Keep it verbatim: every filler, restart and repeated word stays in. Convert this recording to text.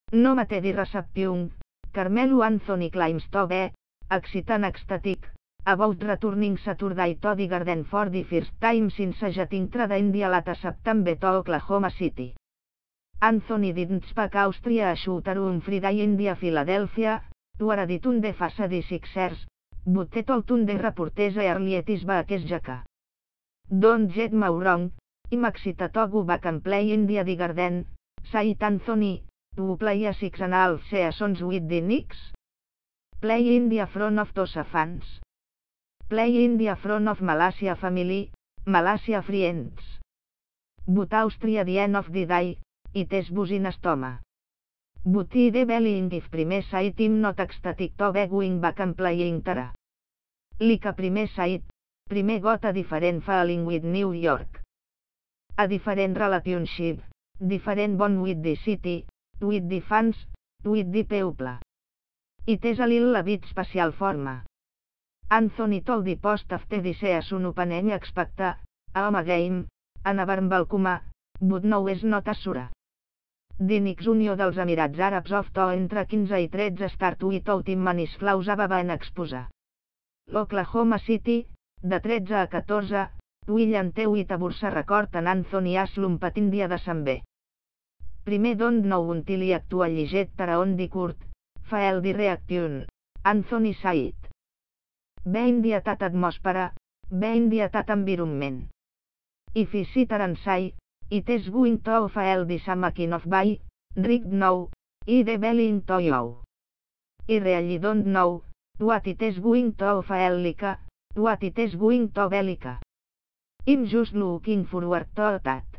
No materi receptium, Carmelo Anthony claims to be, excitant ecstatic, about returning Saturday to the Garden for the first time since jetting to the India late September to Oklahoma City. Anthony didn't speak Austria a shooter on Friday India Philadelphia, to ready to the face the Sixers, but it all to the reporters early it is back as jaka. Don't get me wrong, I'm excited to go back and play India the Garden, said Anthony, to play a six and a half seasons with the Knicks. Play India front of those fans. Play India front of Malaysia family, Malaysia friends. But Austria the end of the day, it is buzzing stoma. But I de belling if primer side I'm not ecstatic to be going back and playing Tara. Like a primer side, primer got a different feeling with New York. A different relationship, different bond with the city, with the fans, with the people. It is a little bit special for me. Anthony told the Post after the season opening expect a home game, a never welcome, but no is not assura. The Knicks Unió dels Emirats Àrabs of to entre quinze i tretze start without in manis flaus van exposar. L'Oklahoma City, de tretze a catorze, William T. Bursa record en Anthony Aslum patint dia de Sambé. Primer don't know until I actual lliget per on di curt, fael di reaction, Anthony said. Being the tat atmosfera, being the tat environment. If I sit and say, it is going to fail the same kind of by, right now, I de belling to you. I really don't know, what it is going to fail like, what it is going to be like. I'm just looking forward to that.